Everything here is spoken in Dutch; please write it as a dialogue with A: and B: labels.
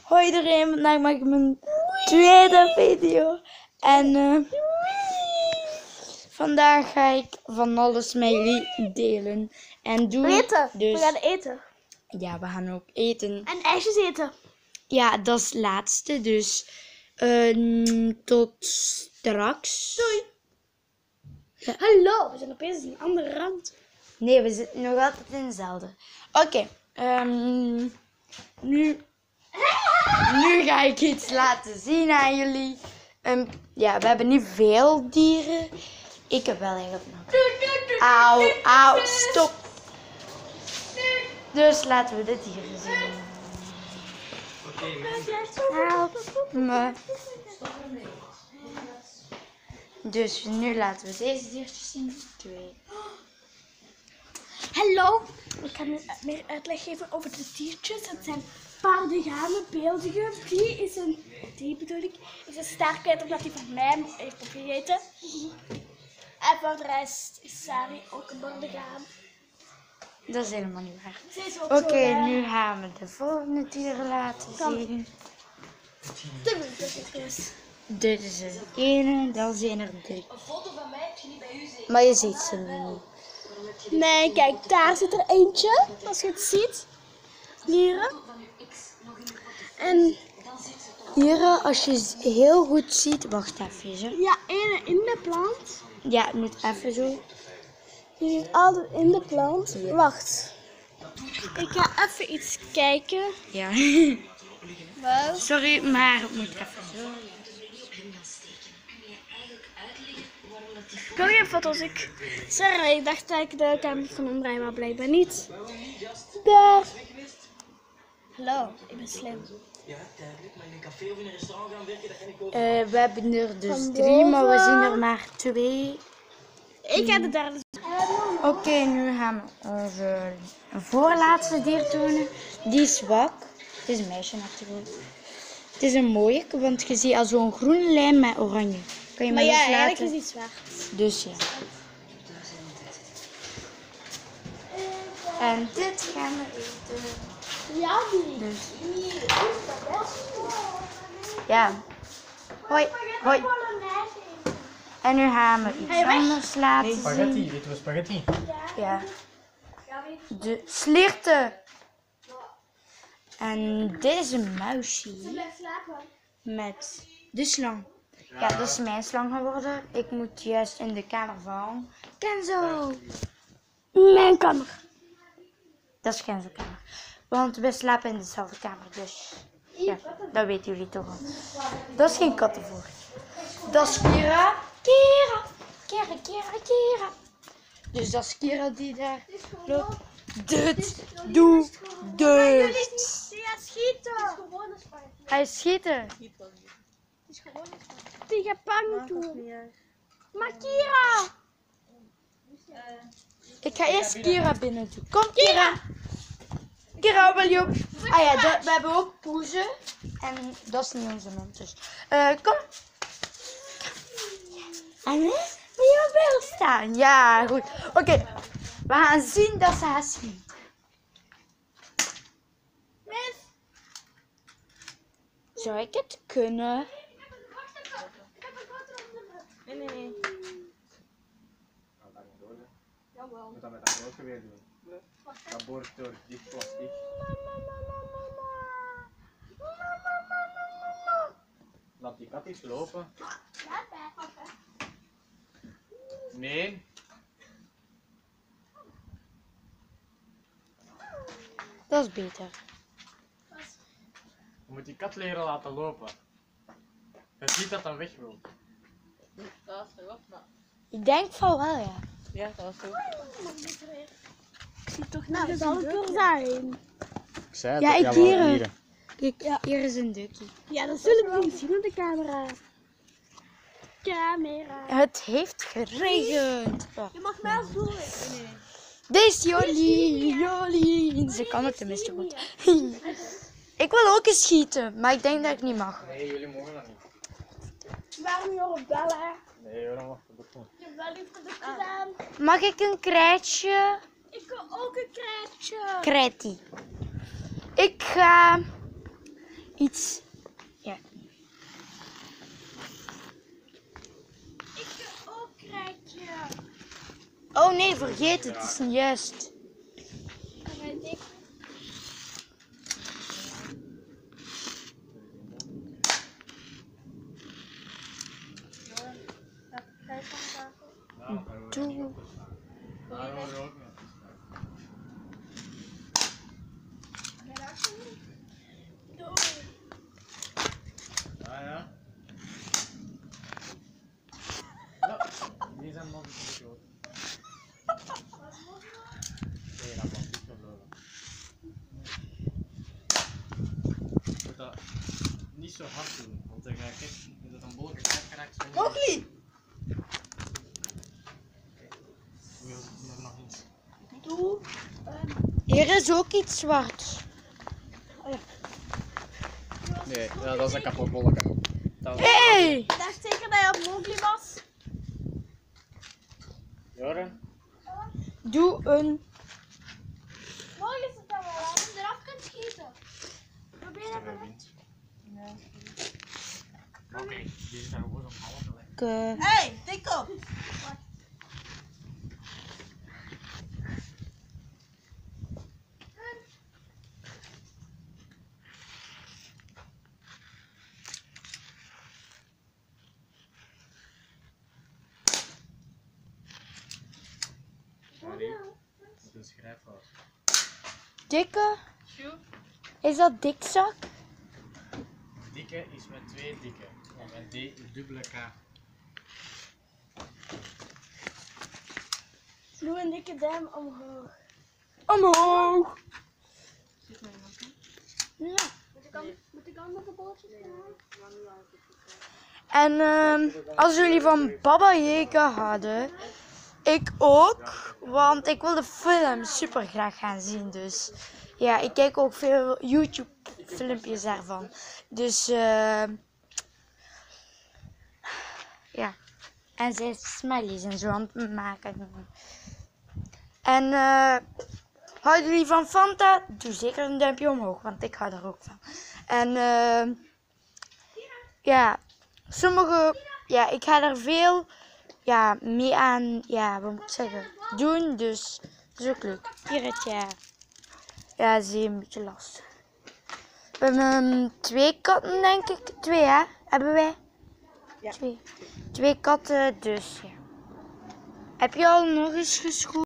A: Hoi iedereen, vandaag maak ik mijn tweede video. En vandaag ga ik van alles met jullie delen. En doen.
B: Eten.
A: Dus,
B: we gaan eten.
A: ja, we gaan ook eten.
B: En ijsjes eten.
A: Ja, dat is het laatste. Dus tot straks.
B: Doei. Ja. Hallo, we zijn opeens in een andere rand.
A: Nee, we zitten nog altijd in dezelfde. Oké, nu ga ik iets laten zien aan jullie. Ja, we hebben niet veel dieren. Ik heb wel eigenlijk nog. Auw, stop. Dus laten we de dieren zien. Help me. Dus nu laten we deze diertjes zien. 2.
B: Hallo, ik ga nu meer uitleg geven over de diertjes. Het zijn paardengamen, beeldige. Die bedoel ik, is een staart kwijt omdat hij van mij heeft opgegeten. En voor de rest is Sari ook een paardengaam.
A: Dat is helemaal niet waar.
B: Ze is ook
A: Oké,
B: zo,
A: nu gaan we de volgende dieren laten zien.
B: de wildertjes.
A: Dit is de ene, dan zijn er 3. Maar je ziet ze niet.
B: Nee, kijk, daar zit er eentje, als je het ziet. Hier. En
A: Hier, als je heel goed ziet, wacht even.
B: ja, ene in de plant.
A: Ja, het moet even zo.
B: Je ziet altijd in de plant. Ja. Wacht. Ik ga even iets kijken.
A: Ja.
B: Wel.
A: Sorry, maar het moet even zo.
B: Ik wil geen foto's. Sorry, ik dacht dat ik de camera kon omdraaien, maar blijkbaar niet. Daar. Hallo, ik ben slim.
C: Ja, duidelijk. Maar in een café of in een restaurant gaan werken, dat kan ik ook.
A: We hebben er dus
B: Van
A: 3, maar we
B: boven.
A: zien er maar 2.
B: Ik ga de derde.
A: Oké, nu gaan we onze voorlaatste dier tonen. Die is zwak. Het is een meisje natuurlijk. Het is een mooie, want je ziet al zo'n groene lijn met oranje. Kan je
B: Maar
A: mij
B: ja,
A: eens
B: eigenlijk
A: laten?
B: is die zwart.
A: Dus ja. En dit gaan we eten.
B: Ja, die.
A: Dus ja. Hoi, hoi. En nu gaan we iets anders laten zien.
C: Spaghetti, eten we spaghetti?
A: Ja. De slierten. En dit is een muisje met de slang. Ja, dat is mijn slang geworden. Ik moet juist in de kamer van Kenzo.
B: Mijn kamer.
A: Dat is Kenzo's kamer. Want we slapen in dezelfde kamer, dus ja, dat weten jullie toch al. Dat is geen kattenvoer. Dat is Kira. Kira. Dus dat is Kira die daar loopt. Dit doe dit.
B: Die gaat schieten.
A: Hij is schieten.
B: Die gaat bang doen. Maar Kira.
A: Ik ga eerst Kira binnen doen. Kom Kira. Kira, wil je ook? Ah ja, we hebben ook poezen. En dat is niet onze mond, dus. Kom. En wil je wel staan? Ja, goed. Oké, we gaan zien dat ze gaat schieten. Zou ik het kunnen?
B: Nee.
C: Jawel. Moet dat met dat grote weer doen? Nee. Dat boort door dit plastic. Laat die kat eens lopen. Nee.
A: Dat is beter.
C: Je moet die kat leren laten lopen. Je ziet dat dat weg wil.
D: Dat is erop, maar...
A: Ik denk van wel, ja.
D: Ja, dat is ook.
B: Ik zie toch niet dat het er zijn.
C: Ik zei het,
A: Ja, ik
C: jawel,
A: hier. Kijk, hier is een dukkie.
B: Ja, dat zullen we niet zien op de camera.
A: Het heeft geregend. Oh.
B: Je mag mij als doen.
A: Dit is Jolien. Ze kan het tenminste goed. Ik wil ook eens schieten, maar ik denk dat ik niet mag.
C: Nee, jullie mogen dat niet.
B: Waarom je erop bellen?
C: Nee, waarom mag dat niet?
B: Je hebt wel liefde gedaan.
A: Mag ik een krijtje?
B: Ik wil ook een krijtje.
A: Krijtie. Ik ga iets. Ja.
B: Ik wil ook krijtje.
A: Oh nee, vergeet het. Het is niet juist.
B: Dan weet ik.
C: Nou, daar hoor je
A: Doe.
C: niet op te staan. Daar hoor je ook niet op te staan. Ah ja? Ja, die zijn nog niet groot. Nee, dat was niet verloren. Je moet dat niet zo hard doen, want dan ga je dat een bolke krijgt geraakt.
D: Mowgli!
C: Hoeveel zit er nog in?
B: Doe.
A: Hier is ook iets zwart.
C: Nee, ja, dat is een kapot bolke.
A: Hey!
B: Ik dacht zeker dat je op Mowgli was.
C: Joren?
A: Doe een.
B: Mooi is het dan wel, als je eraf kunt schieten. Probeer dat maar.
C: Oké, die zit daar gewoon op half.
D: Hey, tik op!
C: Dat is schrijffout.
A: Dikke. Is dat dikzak?
C: Dikke is met 2 dikke. En met D dubbele K.
B: Doe een dikke duim omhoog.
A: Omhoog. Ja.
B: Moet ik andere bolletjes gaan?
A: En als jullie van Baba Yaga hadden, ik ook, want ik wil de film super graag gaan zien. Dus ja, ik kijk ook veel YouTube filmpjes daarvan. Dus ja, en zij is smileys en zo aan het maken. En houden jullie van Fanta? Doe zeker een duimpje omhoog, want ik hou er ook van. En ja, sommige, ja, ik ga er veel mee aan, wat moet ik zeggen, doen. Dus dat is ook leuk. Pierretje, ja, zie je een beetje last. We hebben 2 katten, denk ik. 2, hè? Hebben wij?
D: Ja.
A: 2 katten, dus ja. Heb je al nog eens geschoten?